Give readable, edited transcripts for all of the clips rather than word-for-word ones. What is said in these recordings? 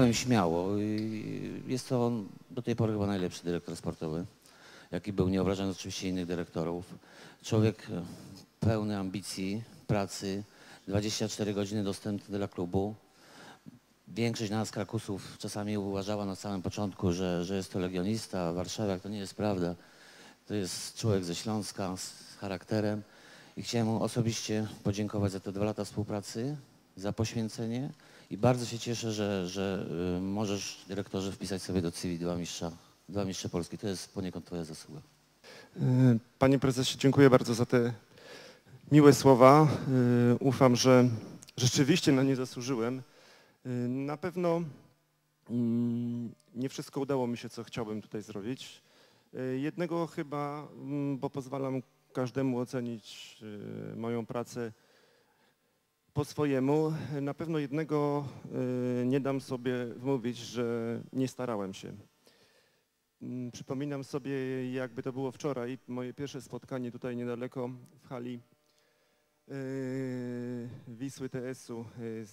powiem śmiało, jest to do tej pory chyba najlepszy dyrektor sportowy, jaki był, nie obrażając oczywiście innych dyrektorów. Człowiek pełny ambicji, pracy, 24 godziny dostępny dla klubu. Większość nas, Krakusów, czasami uważała na samym początku, że jest to legionista, warszawiak. To nie jest prawda. To jest człowiek ze Śląska, z charakterem. I chciałem mu osobiście podziękować za te 2 lata współpracy, za poświęcenie. I bardzo się cieszę, że możesz, dyrektorze, wpisać sobie do CV 2 mistrze Polski. To jest poniekąd twoja zasługa. Panie prezesie, dziękuję bardzo za te miłe słowa. Ufam, że rzeczywiście na nie zasłużyłem. Na pewno nie wszystko udało mi się, co chciałbym tutaj zrobić. Jednego chyba, bo pozwalam każdemu ocenić moją pracę po swojemu. Na pewno jednego nie dam sobie wmówić, że nie starałem się. Przypominam sobie, jakby to było wczoraj, moje pierwsze spotkanie tutaj niedaleko w hali Wisły TS-u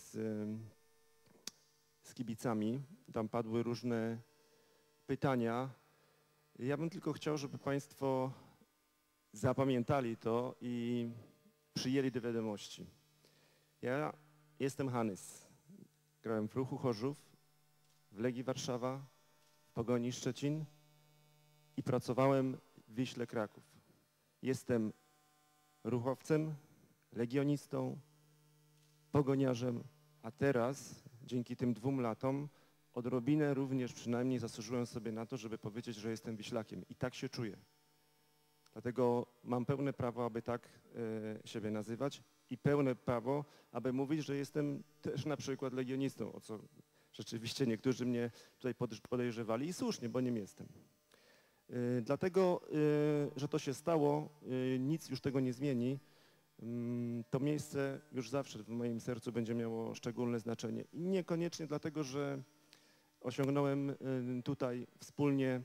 z kibicami. Tam padły różne pytania. Ja bym tylko chciał, żeby Państwo zapamiętali to i przyjęli do wiadomości. Ja jestem Hanys. Grałem w Ruchu Chorzów, w Legii Warszawa, w Pogoni Szczecin i pracowałem w Wiśle Kraków. Jestem ruchowcem, legionistą, pogoniarzem, a teraz dzięki tym 2 latom odrobinę również przynajmniej zasłużyłem sobie na to, żeby powiedzieć, że jestem Wiślakiem i tak się czuję. Dlatego mam pełne prawo, aby tak siebie nazywać i pełne prawo, aby mówić, że jestem też na przykład legionistą, o co rzeczywiście niektórzy mnie tutaj podejrzewali i słusznie, bo nim jestem. Dlatego, że to się stało, nic już tego nie zmieni. To miejsce już zawsze w moim sercu będzie miało szczególne znaczenie. I niekoniecznie dlatego, że osiągnąłem tutaj wspólnie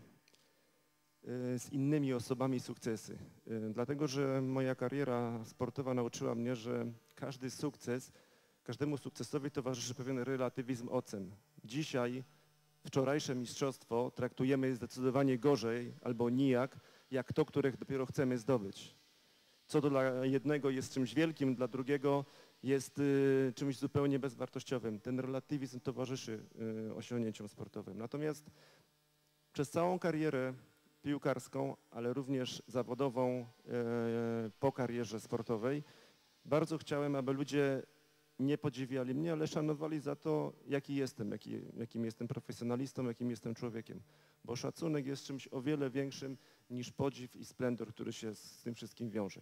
z innymi osobami sukcesy. Dlatego, że moja kariera sportowa nauczyła mnie, że każdy sukces, każdemu sukcesowi towarzyszy pewien relatywizm ocen. Dzisiaj wczorajsze mistrzostwo traktujemy zdecydowanie gorzej albo nijak, jak to, które dopiero chcemy zdobyć. Co dla jednego jest czymś wielkim, dla drugiego jest czymś zupełnie bezwartościowym. Ten relatywizm towarzyszy osiągnięciom sportowym. Natomiast przez całą karierę piłkarską, ale również zawodową po karierze sportowej, bardzo chciałem, aby ludzie nie podziwiali mnie, ale szanowali za to, jaki jestem, jakim jestem profesjonalistą, jakim jestem człowiekiem. Bo szacunek jest czymś o wiele większym niż podziw i splendor, który się z tym wszystkim wiąże.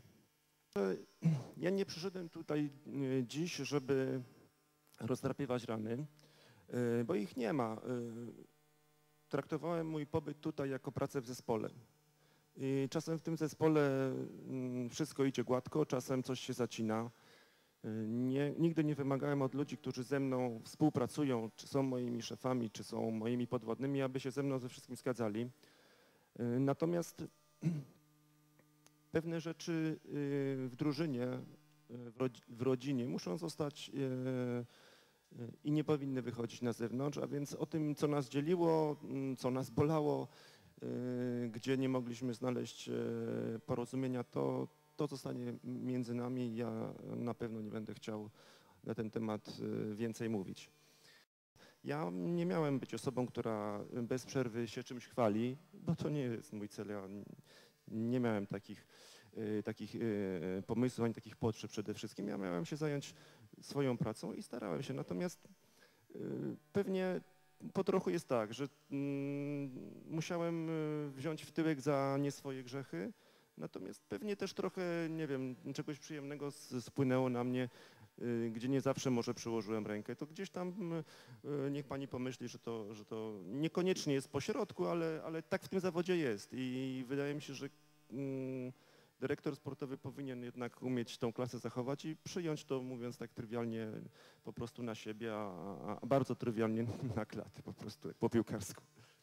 Ja nie przyszedłem tutaj dziś, żeby rozdrapywać rany, bo ich nie ma. Traktowałem mój pobyt tutaj jako pracę w zespole. I czasem w tym zespole wszystko idzie gładko, czasem coś się zacina. Nigdy nie wymagałem od ludzi, którzy ze mną współpracują, czy są moimi szefami, czy są moimi podwładnymi, aby się ze mną ze wszystkim zgadzali. Natomiast pewne rzeczy w drużynie, w rodzinie muszą zostać i nie powinny wychodzić na zewnątrz, a więc o tym, co nas dzieliło, co nas bolało, gdzie nie mogliśmy znaleźć porozumienia, to zostanie między nami. Ja na pewno nie będę chciał na ten temat więcej mówić. Ja nie miałem być osobą, która bez przerwy się czymś chwali, bo to nie jest mój cel. Ja nie miałem takich pomysłów, ani takich potrzeb przede wszystkim. Ja miałem się zająć swoją pracą i starałem się. Natomiast pewnie po trochu jest tak, że musiałem wziąć w tyłek za nie swoje grzechy, natomiast pewnie też trochę, nie wiem, czegoś przyjemnego spłynęło na mnie, gdzie nie zawsze może przyłożyłem rękę. To gdzieś tam niech pani pomyśli, że to niekoniecznie jest pośrodku, ale tak w tym zawodzie jest i wydaje mi się, że dyrektor sportowy powinien jednak umieć tą klasę zachować i przyjąć to, mówiąc tak trywialnie, po prostu na siebie, a bardzo trywialnie na klatę, po prostu po piłkarsku.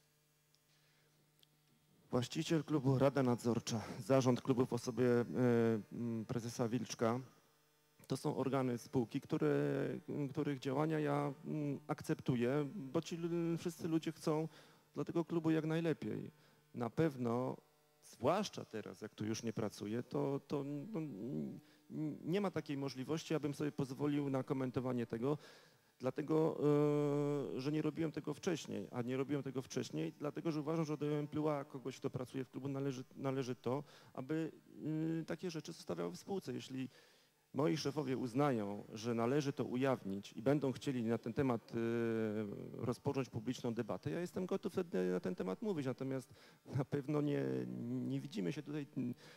Właściciel klubu, Rada Nadzorcza, zarząd klubu w osobie prezesa Wilczka to są organy spółki, których działania ja akceptuję, bo ci wszyscy ludzie chcą dla tego klubu jak najlepiej. Na pewno, zwłaszcza teraz, jak tu już nie pracuję, to nie ma takiej możliwości, abym sobie pozwolił na komentowanie tego, dlatego, że nie robiłem tego wcześniej, a nie robiłem tego wcześniej, dlatego, że uważam, że do emploi kogoś, kto pracuje w klubu, należy to, aby takie rzeczy zostawiały w spółce. Jeśli moi szefowie uznają, że należy to ujawnić i będą chcieli na ten temat rozpocząć publiczną debatę, ja jestem gotów wtedy na ten temat mówić, natomiast na pewno nie widzimy się tutaj,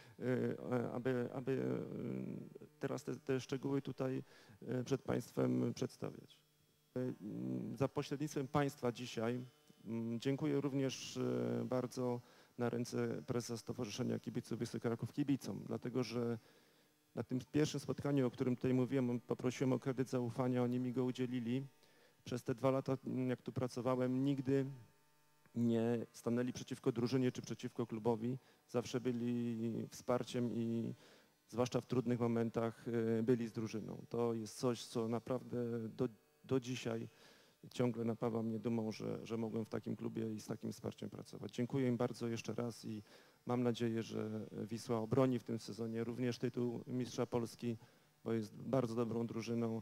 aby teraz te szczegóły tutaj przed Państwem przedstawiać. Za pośrednictwem Państwa dzisiaj dziękuję również bardzo na ręce prezesa Stowarzyszenia Kibiców Wisły Kraków kibicom, dlatego że na tym pierwszym spotkaniu, o którym tutaj mówiłem, poprosiłem o kredyt zaufania, oni mi go udzielili. Przez te 2 lata, jak tu pracowałem, nigdy nie stanęli przeciwko drużynie czy przeciwko klubowi. Zawsze byli wsparciem i zwłaszcza w trudnych momentach byli z drużyną. To jest coś, co naprawdę do dzisiaj ciągle napawa mnie dumą, że mogłem w takim klubie i z takim wsparciem pracować. Dziękuję im bardzo jeszcze raz i mam nadzieję, że Wisła obroni w tym sezonie również tytuł mistrza Polski, bo jest bardzo dobrą drużyną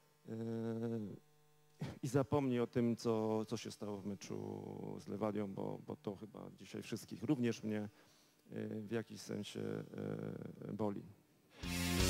i zapomni o tym, co się stało w meczu z Lewadią, bo to chyba dzisiaj wszystkich, również mnie w jakiś sensie boli.